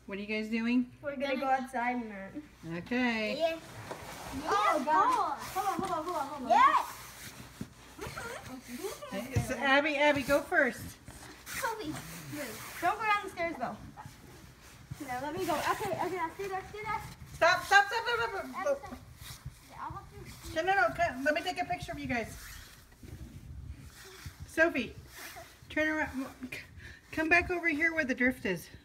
What are you guys doing? We're gonna go outside, man. Okay. Yeah. Oh, God. Hold on. Yes. So Abby, go first. Kobe, move. Don't go down the stairs, though. No, let me go. Okay, now stay there. Stop. Abby, stop. No. Let me take a picture of you guys. Sophie, turn around. Come back over here where the drift is.